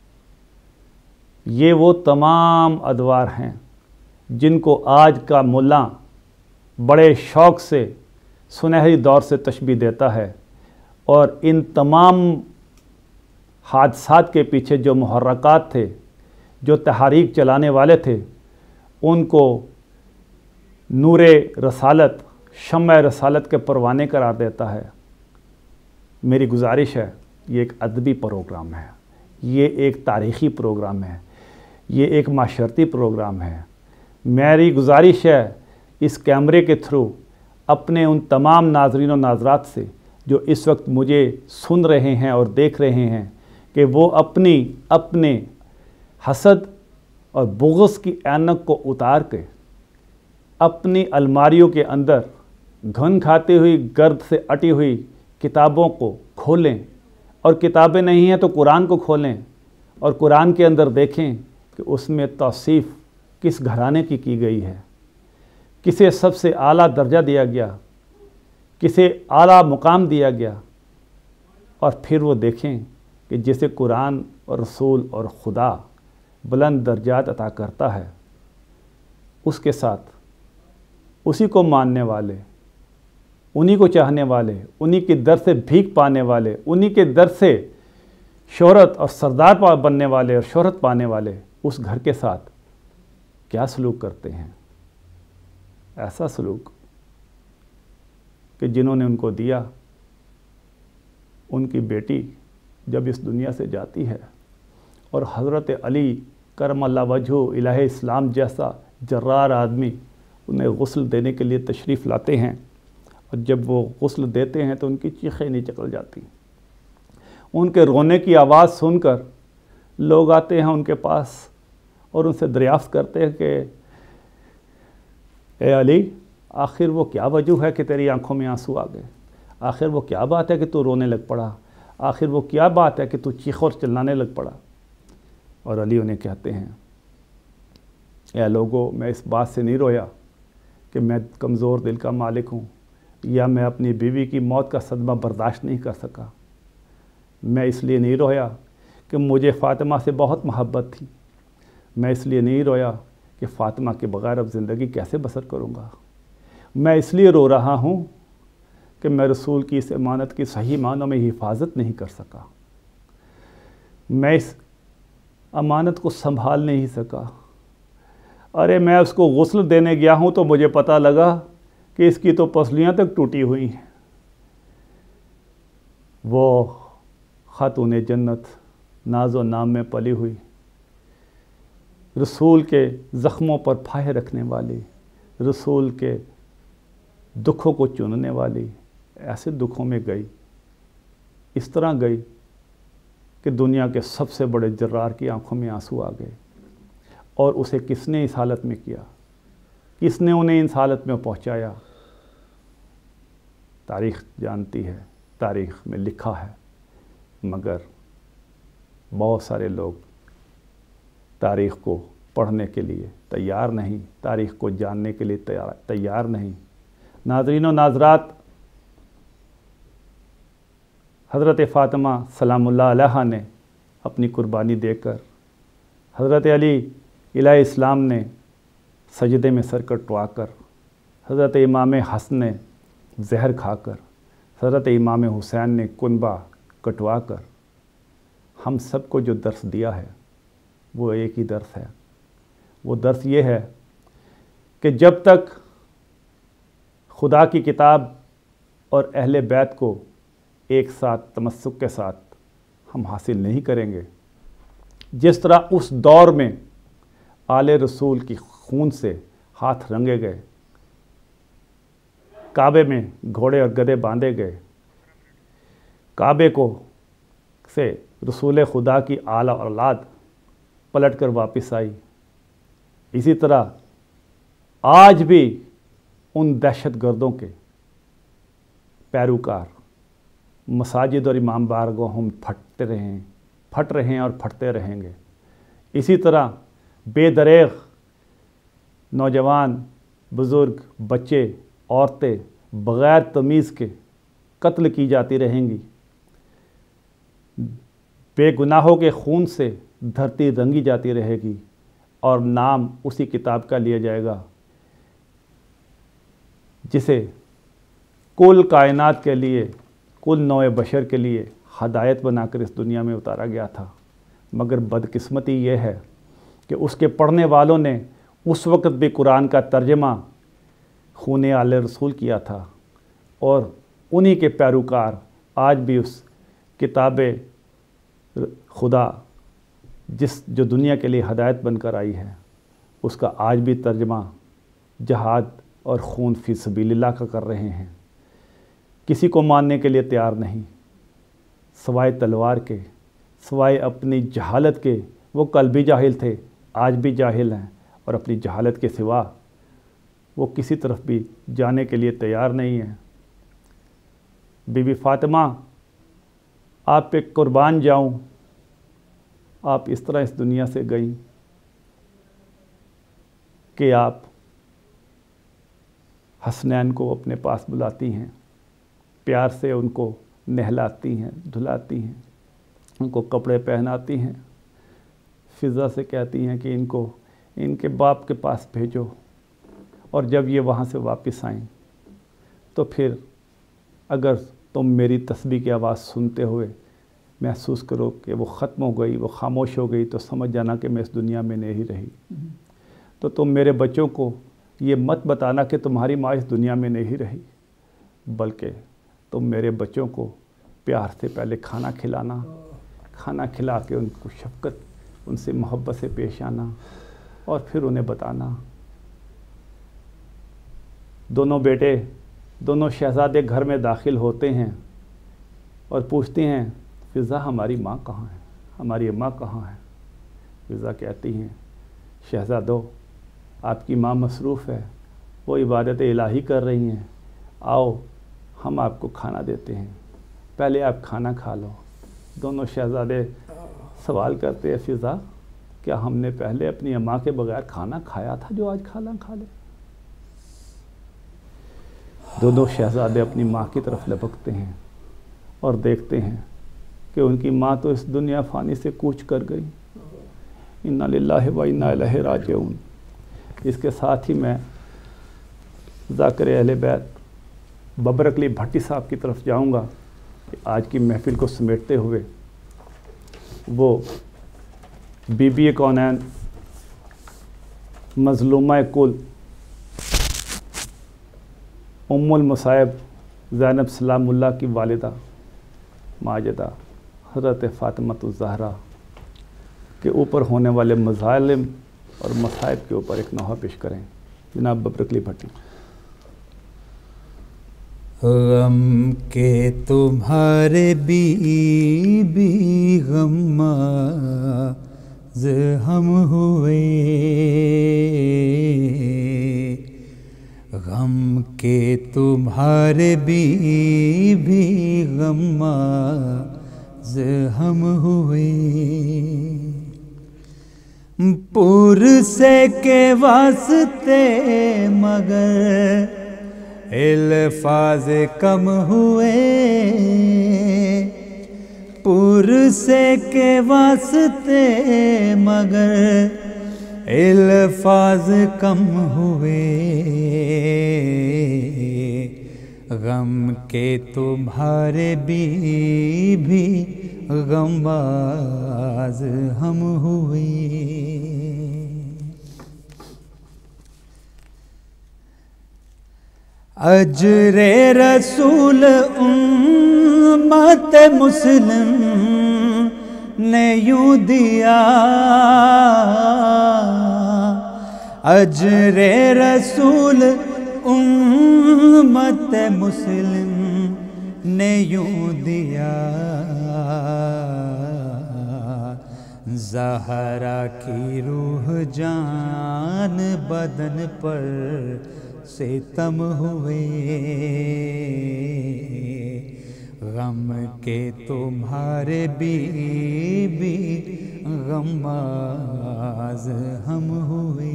Speaker 1: یہ وہ تمام ادوار ہیں جن کو آج کا ملا بڑے شوق سے سنہری دور سے تشبیہ دیتا ہے، اور ان تمام حادثات کے پیچھے جو محرکات تھے، جو تحریک چلانے والے تھے، ان کو نور رسالت، شمع رسالت کے پروانے قرار دیتا ہے۔ میری گزارش ہے، یہ ایک ادبی پروگرام ہے، یہ ایک تاریخی پروگرام ہے، یہ ایک معاشرتی پروگرام ہے۔ میری گزارش ہے اس کیمرے کے تھرو اپنے ان تمام ناظرین و ناظرات سے جو اس وقت مجھے سن رہے ہیں اور دیکھ رہے ہیں کہ وہ اپنی اپنے حسد اور بغض کی اینک کو اتار کے اپنی الماریوں کے اندر گھن کھاتی ہوئی گرد سے اٹی ہوئی کتابوں کو کھولیں، اور کتابیں نہیں ہیں تو قرآن کو کھولیں اور قرآن کے اندر دیکھیں کہ اس میں توصیف کس گھرانے کی کی گئی ہے، کسے سب سے اعلیٰ درجہ دیا گیا، کسے اعلیٰ مقام دیا گیا، اور پھر وہ دیکھیں کہ جسے قرآن اور رسول اور خدا بلند درجات عطا کرتا ہے، اس کے ساتھ اسی کو ماننے والے، انہی کو چاہنے والے، انہی کے در سے بھیک پانے والے، انہی کے در سے شہرت اور سردار بننے والے اور شہرت پانے والے اس گھر کے ساتھ کیا سلوک کرتے ہیں؟ ایسا سلوک کہ جنہوں نے ان کو دیا، ان کی بیٹی جب اس دنیا سے جاتی ہے اور حضرت علی کرم اللہ وجہہ الہ اسلام جیسا جرار آدمی انہیں غسل دینے کے لیے تشریف لاتے ہیں، اور جب وہ غسل دیتے ہیں تو ان کی چیخیں نہیں چکل جاتی۔ ان کے رونے کی آواز سن کر لوگ آتے ہیں ان کے پاس اور ان سے دریافت کرتے ہیں کہ اے علی، آخر وہ کیا وجہ ہے کہ تیری آنکھوں میں آنسو آ گئے؟ آخر وہ کیا بات ہے کہ تو رونے لگ پڑا؟ آخر وہ کیا بات ہے کہ تو چیخ اور چلانے لگ پڑا؟ اور علی انہیں کہتے ہیں، اے لوگو، میں اس بات سے نہیں رویا کہ میں کمزور دل کا مالک ہوں یا میں اپنی بیوی کی موت کا صدمہ برداشت نہیں کر سکا۔ میں اس لیے نہیں رویا کہ مجھے فاطمہ سے بہت محبت تھی۔ میں اس لیے نہیں رویا کہ فاطمہ کے بغیر اب زندگی کیسے بسر کروں گا۔ میں اس لیے رو رہا ہوں کہ میں رسول کی اس امانت کی صحیح معنوں میں حفاظت نہیں کر سکا، میں اس امانت کو سنبھال نہیں سکا۔ ارے میں اس کو غسل دینے گیا ہوں تو مجھے پتہ لگا کہ اس کی تو پسلیاں تک ٹوٹی ہوئی ہیں۔ وہ خاتون جنت، ناز و نام میں پلی ہوئی، رسول کے زخموں پر پھاہے رکھنے والی، رسول کے دکھوں کو چننے والی، ایسے دکھوں میں گئی، اس طرح گئی کہ دنیا کے سب سے بڑے جرار کی آنکھوں میں آنسو آ گئے۔ اور اسے کس نے اس حالت میں کیا؟ کس نے انہیں اس حالت میں پہنچایا؟ تاریخ جانتی ہے، تاریخ میں لکھا ہے، مگر بہت سارے لوگ تاریخ کو پڑھنے کے لیے تیار نہیں، تاریخ کو جاننے کے لیے تیار نہیں۔ ناظرین و ناظرات، حضرت فاطمہ سلام اللہ علیہا نے اپنی قربانی دے کر، حضرت علی الہ اسلام نے سجدے میں سر کٹوا کر، حضرت امام حسن نے زہر کھا کر، حضرت امام حسین نے کنبہ کٹوا کر ہم سب کو جو درس دیا ہے وہ ایک ہی درس ہے۔ وہ درس یہ ہے کہ جب تک خدا کی کتاب اور اہل بیت کو ایک ساتھ تمسک کے ساتھ ہم حاصل نہیں کریں گے، جس طرح اس دور میں آل رسول کی خون سے ہاتھ رنگے گئے، کعبے میں گھوڑے اور گدھے باندھے گئے، کعبے کو سے رسول خدا کی اعلیٰ اولاد پلٹ کر واپس آئی، اسی طرح آج بھی ان دہشت گردوں کے پیروکار مساجد اور امام بارگاہوں میں پھٹتے رہے ہیں پھٹ رہے ہیں اور پھٹتے رہیں گے۔ اسی طرح بے دریغ نوجوان، بزرگ، بچے، عورتیں بغیر تمیز کے قتل کی جاتی رہیں گی، بے گناہوں کے خون سے دھرتی رنگی جاتی رہے گی، اور نام اسی کتاب کا لیا جائے گا جسے کل کائنات کے لیے، کل نوع بشر کے لیے ہدایت بنا کر اس دنیا میں اتارا گیا تھا۔ مگر بدقسمتی یہ ہے کہ اس کے پڑھنے والوں نے اس وقت بھی قرآن کا ترجمہ خون آل رسول کیا تھا، اور انہی کے پیروکار آج بھی اس کتاب خدا جس جو دنیا کے لیے ہدایت بن کر آئی ہے، اس کا آج بھی ترجمہ جہاد اور خون فی سبیل اللہ کا کر رہے ہیں۔ کسی کو ماننے کے لیے تیار نہیں سوائے تلوار کے، سوائے اپنی جہالت کے۔ وہ کل بھی جاہل تھے، آج بھی جاہل ہیں، اور اپنی جہالت کے سوا وہ کسی طرف بھی جانے کے لیے تیار نہیں ہیں۔ بی بی فاطمہ، آپ پہ قربان جاؤں، آپ اس طرح اس دنیا سے گئیں کہ آپ حسنین کو اپنے پاس بلاتی ہیں، پیار سے ان کو نہلاتی ہیں، دھلاتی ہیں، ان کو کپڑے پہناتی ہیں، فضا سے کہتی ہیں کہ ان کو ان کے باپ کے پاس بھیجو، اور جب یہ وہاں سے واپس آئیں تو پھر اگر تم میری تسبیح کی آواز سنتے ہوئے محسوس کرو کہ وہ ختم ہو گئی، وہ خاموش ہو گئی، تو سمجھ جانا کہ میں اس دنیا میں نہیں رہی۔ تو تم میرے بچوں کو یہ مت بتانا کہ تمہاری ماں اس دنیا میں نہیں رہی، بلکہ تم میرے بچوں کو پیار سے پہلے کھانا کھلانا، کھانا کھلا کے ان کو شفقت، ان سے محبت سے پیش آنا، اور پھر انہیں بتانا۔ دونوں بیٹے، دونوں شہزادے گھر میں داخل ہوتے ہیں اور پوچھتے ہیں، فضا ہماری ماں کہاں ہے، ہماری اماں کہاں ہے؟ فضا کہتی ہیں، شہزادو آپ کی ماں مصروف ہے، وہ عبادت الہی کر رہی ہیں، آؤ ہم آپ کو کھانا دیتے ہیں، پہلے آپ کھانا کھا لو۔ دونوں شہزادے سوال کرتے ہیں، فضا کیا ہم نے پہلے اپنی اماں کے بغیر کھانا کھایا تھا جو آج کھانا کھا لے؟ دونوں شہزادے اپنی ماں کی طرف لپکتے ہیں اور دیکھتے ہیں کہ ان کی ماں تو اس دنیا فانی سے کوچ کر گئی۔ انا للہ و انا الیہ راجعون۔ اس کے ساتھ ہی میں ذاکر اہل بیت ببرک علی بھٹی صاحب کی طرف جاؤں گا کہ آج کی محفل کو سمیٹتے ہوئے وہ بی بی کونین، مظلومہ کل، ام المصائب زینب سلام اللہ کی والدہ ماجدہ حضرت فاطمۃ الزہرا کے اوپر ہونے والے مظالم اور مصائب کے اوپر ایک نوحہ پیش کریں۔ جناب ببرک علی بھٹی۔
Speaker 2: غم کے تمہارے بی بی غماز ہم ہوئے، غم کے تمہارے بھی بھی غماز ہم ہوئے، پرسے کے واسطے مگر الفاظ کم ہوئے، پرسے کے واسطے مگر الفاظ کم ہوئے، غم کے تمہارے بھی بھی غماز ہم ہوئے۔ اجر رسول امت مسلم نے یوں دیا، اجر رسول امت مسلم نے یوں دیا، زہرا کی روح جان بدن پر ستم ہوئے، غم کے تمہارے بھی بھی غماز ہم ہوئے۔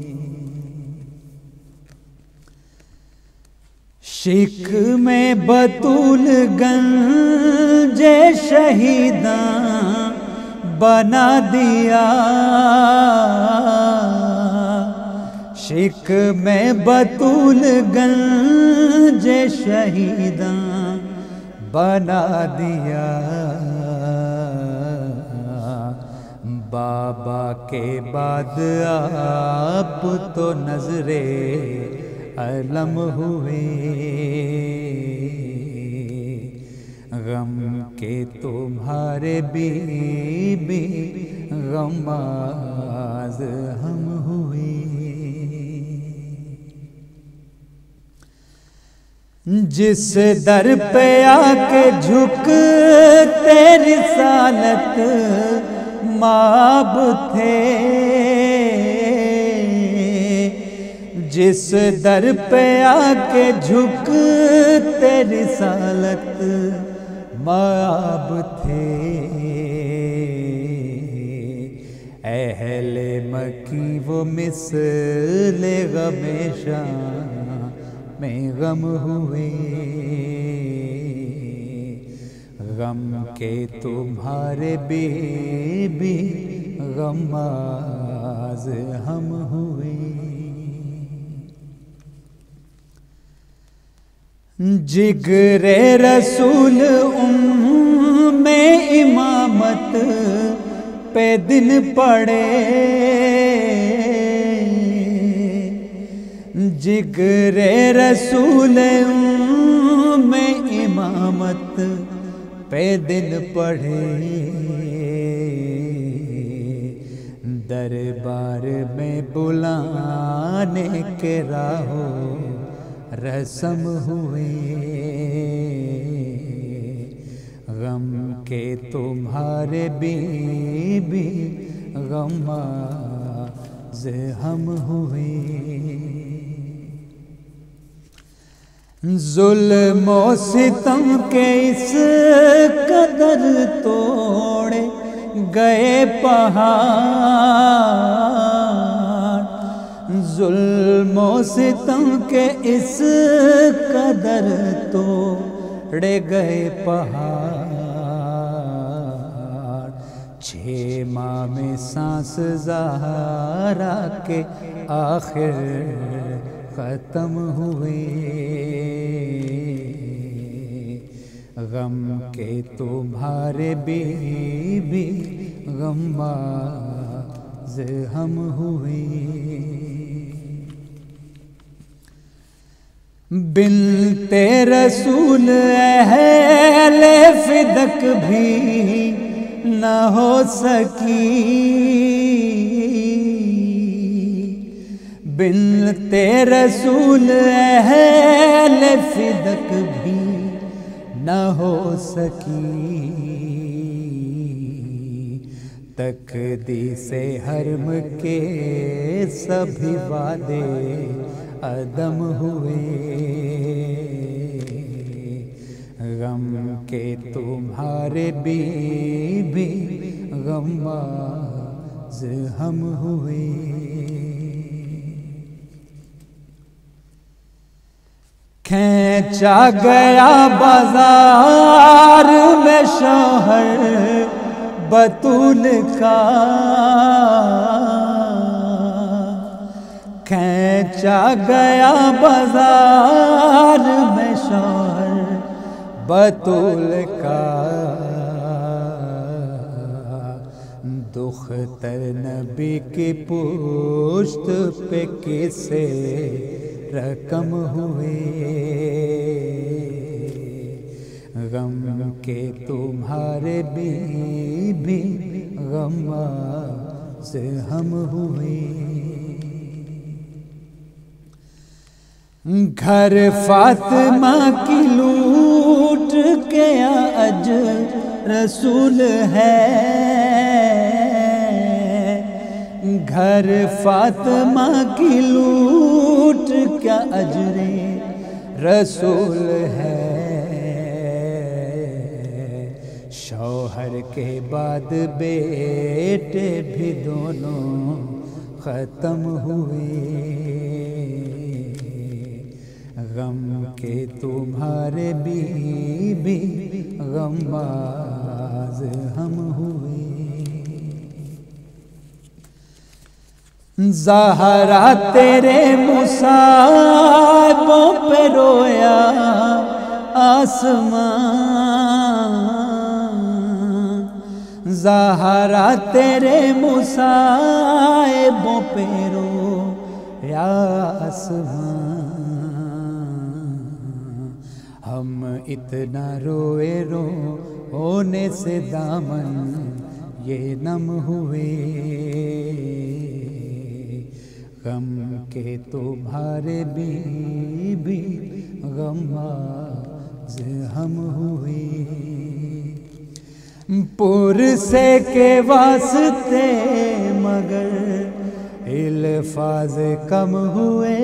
Speaker 2: شک میں بطول گنج شہیداں بنا دیا، شک میں بطول گنج شہیداں بنا دیا، بابا کے بعد آپ تو نظر علم ہوئے، غم کے تمہارے بھی بھی غماز ہم ہوئے۔ جس در پہ آ کے جھک تیری رسالت ماب تھے، جس در پہ آ کے جھک تیری رسالت ماب تھے، اہل مکی وہ مثل غم شام میں غم ہوئے، غم کے تمہارے بھی بھی غماز ہم ہوئے۔ جگر رسول ام میں امامت پہ دن پڑے، جگر رسول ام میں امامت پہ دن پڑے، دربار میں بلانے کے راہو رسم ہوئے، غم کے تمہارے بھی بھی غماز ہم ہوئے، ظلم و ستم کے اس قدر توڑے گئے پہاڑ، ظلم و ستم کے اس قدر توڑے گئے پہاڑ، چھ ماہ میں سانس زہرا کے آخر ختم ہوئے، غم کے تمہارے بھی بھی غماز ہم ہوئے، بنت رسول اہل فدق بھی نہ ہو سکی، بنت رسول اہل فدق بھی نہ ہو سکی، تقدیس حرم کے سبھی وعدے عدم ہوئے، غم کے تمہارے بھی بھی غماز ہم ہوئے۔ کھینچا گیا بازار میں شوہر بطول کا، کھینچا گیا بازار میں شوہر بطول کا، دختر نبی کی پشت پہ کسے رقم ہوئے، غم کے تمہارے بھی بھی غماز ہم ہوئے۔ گھر فاطمہ کی لوٹ کے اج رسول ہے، گھر فاطمہ کی لوٹ کیا اجر رسول ہے، شوہر کے بعد بیٹے بھی دونوں ختم ہوئے، غم کے تمہارے بھی بھی غماز ہم ہوئے۔ زہرا تیرے مصائبوں پہ رویا آسمان، زہرا تیرے مصائبوں پہ رویا آسمان، ہم اتنا روئے رو ہونے سے دامن یہ نم ہوئے، غم کے تمہارے بھی بھی غماز ہم ہوئے، پرسے کے واسطے مگر الفاظ کم ہوئے،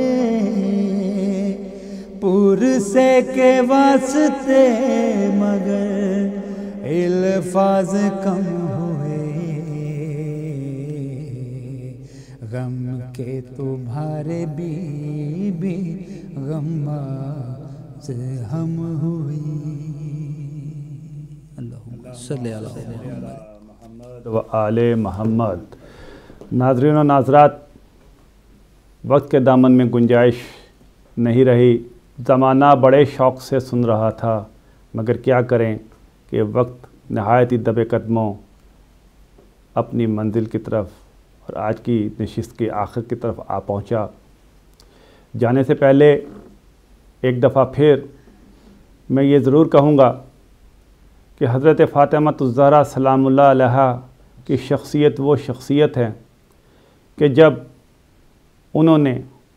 Speaker 2: پرسے کے واسطے مگر الفاظ کم ہوئے، غم کے تمہارے بھی بھی غماز ہم ہوئے۔ اللہم صلی علی
Speaker 1: محمد و آل محمد۔ ناظرین و ناظرات، وقت کے دامن میں گنجائش نہیں رہی، زمانہ بڑے شوق سے سن رہا تھا، مگر کیا کریں کہ وقت نہایت ہی دبے قدموں اپنی منزل کی طرف اور آج کی نشست کے آخر کی طرف آ پہنچا۔ جانے سے پہلے ایک دفعہ پھر میں یہ ضرور کہوں گا کہ حضرت فاطمہ الزہرا سلام اللہ علیہا کی شخصیت وہ شخصیت ہے کہ جب انہوں نے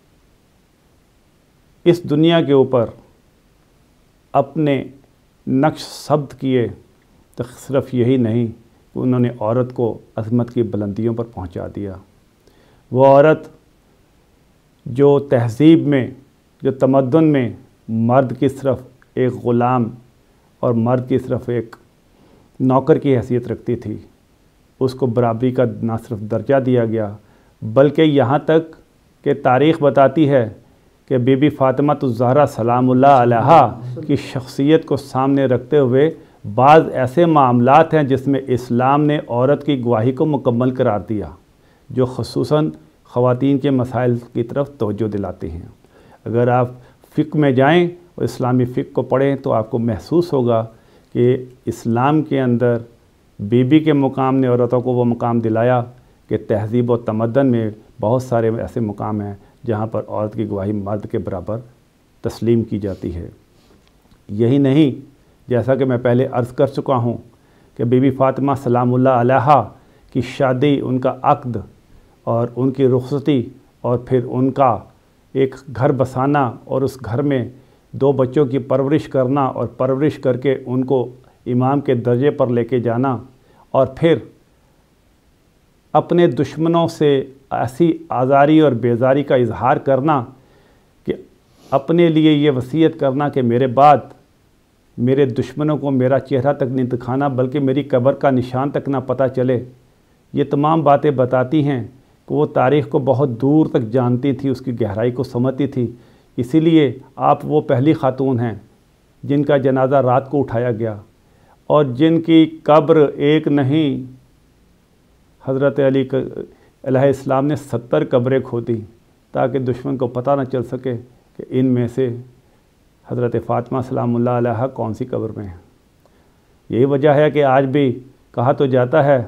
Speaker 1: اس دنیا کے اوپر اپنے نقش ثبت کیے تو صرف یہی نہیں کہ انہوں نے عورت کو عظمت کی بلندیوں پر پہنچا دیا۔ وہ عورت جو تہذیب میں، جو تمدن میں مرد کی صرف ایک غلام اور مرد کی صرف ایک نوکر کی حیثیت رکھتی تھی، اس کو برابری کا نہ صرف درجہ دیا گیا بلکہ یہاں تک کہ تاریخ بتاتی ہے کہ بی بی فاطمہ الزہرا سلام اللہ علیہا کی شخصیت کو سامنے رکھتے ہوئے بعض ایسے معاملات ہیں جس میں اسلام نے عورت کی گواہی کو مکمل قرار دیا، جو خصوصاً خواتین کے مسائل کی طرف توجہ دلاتے ہیں۔ اگر آپ فقہ میں جائیں اور اسلامی فقہ کو پڑھیں تو آپ کو محسوس ہوگا کہ اسلام کے اندر بی بی کے مقام نے عورتوں کو وہ مقام دلایا کہ تہذیب و تمدن میں بہت سارے ایسے مقام ہیں جہاں پر عورت کی گواہی مرد کے برابر تسلیم کی جاتی ہے۔ یہی نہیں، جیسا کہ میں پہلے عرض کر چکا ہوں کہ بی بی فاطمہ سلام اللہ علیہا کی شادی، ان کا عقد اور ان کی رخصتی اور پھر ان کا ایک گھر بسانا اور اس گھر میں دو بچوں کی پرورش کرنا اور پرورش کر کے ان کو امام کے درجے پر لے کے جانا اور پھر اپنے دشمنوں سے ایسی آزاری اور بیزاری کا اظہار کرنا अपने लिए ये वसीयत करना कि मेरे बाद मेरे दुश्मनों को मेरा चेहरा तक नहीं दिखाना, बल्कि मेरी कब्र का निशान तक ना पता चले। ये तमाम बातें बताती हैं कि वो तारीख़ को बहुत दूर तक जानती थी, उसकी गहराई को समझती थी। इसीलिए आप वो पहली खातून हैं जिनका जनाज़ा रात को उठाया गया और जिनकी कब्र एक नहीं, हज़रत अली अलैहिस्सलाम ने सत्तर कब्रें खोदी ताकि दुश्मन को पता न चल सके कि इनमें से हज़रत फ़ातिमा सलामुल्लाह अलैहा कौन सी कब्र में है। यही वजह है कि आज भी कहा तो जाता है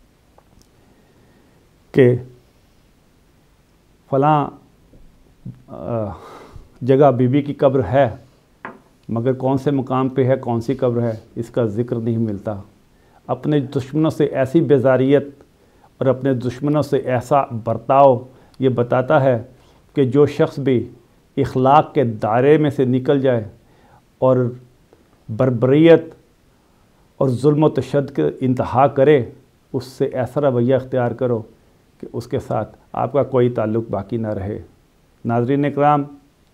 Speaker 1: कि फ़लाँ जगह बीबी की कब्र है, मगर कौन से मुकाम पे है, कौन सी कब्र है, इसका ज़िक्र नहीं मिलता। अपने दुश्मनों से ऐसी बेजारियत और अपने दुश्मनों से ऐसा बर्ताव ये बताता है कि जो शख्स भी इखलाक के दायरे में से निकल जाए और बर्बरियत और जुल्म व तशद्दुद के इंतहा करे, उससे ऐसा रवैया इख्तियार करो कि उसके साथ आपका कोई ताल्लुक़ बाकी ना रहे। नाज़रीन इकराम,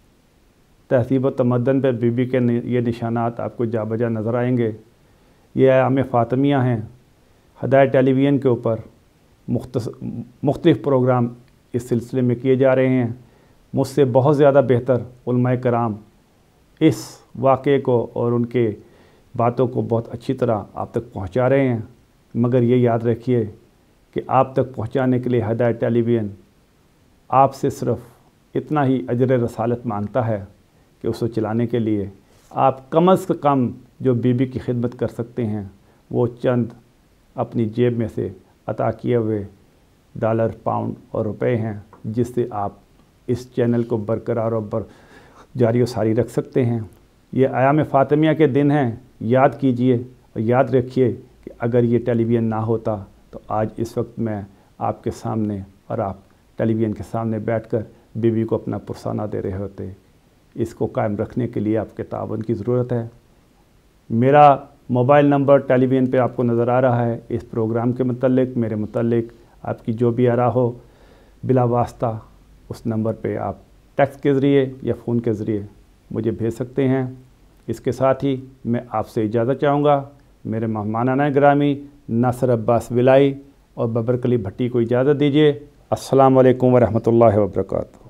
Speaker 1: तहज़ीब व तमद्दन पर बीबी के ये निशानात आपको जा बजा नज़र आएंगे। ये अयाम फ़ातिमिया हैं। हिदायत टेलीविज़न के ऊपर मुख्तलिफ़ प्रोग्राम इस सिलसिले में किए जा रहे हैं। मुझसे बहुत ज़्यादा बेहतर उलमाए कराम इस वाक़े को और उनके बातों को बहुत अच्छी तरह आप तक पहुंचा रहे हैं, मगर ये याद रखिए कि आप तक पहुंचाने के लिए हिदायत टेलीविज़न आपसे सिर्फ़ इतना ही अजर रसालत मांगता है कि उसको चलाने के लिए आप कम अज़ कम जो बीबी की खिदमत कर सकते हैं वो चंद अपनी जेब में से अता किए हुए डॉलर, पाउंड और रुपए हैं, जिससे आप इस चैनल को बरकरार और बर जारी और सारी रख सकते हैं। ये अयाम फ़ातिमिया के दिन हैं, याद कीजिए और याद रखिए कि अगर ये टेलीविज़न ना होता तो आज इस वक्त मैं आपके सामने और आप टेलीविज़न के सामने बैठकर बीबी को अपना पुरसाना दे रहे होते। इसको कायम रखने के लिए आपके तावन की ज़रूरत है। मेरा मोबाइल नंबर टेलीविज़न पे आपको नज़र आ रहा है। इस प्रोग्राम के मतलब मेरे मतलब आपकी जो भी आरा हो, बिला वास्ता उस नंबर पे आप टेक्स्ट के ज़रिए या फ़ोन के ज़रिए मुझे भेज सकते हैं। इसके साथ ही मैं आपसे इजाज़त चाहूँगा। मेरे मेहमानाना गिरामी नासिर अब्बास विलाई और बबर कली भट्टी को इजाज़त दीजिए। अस्सलाम वालेकुम व रहमतुल्लाहि व बरकातुहू।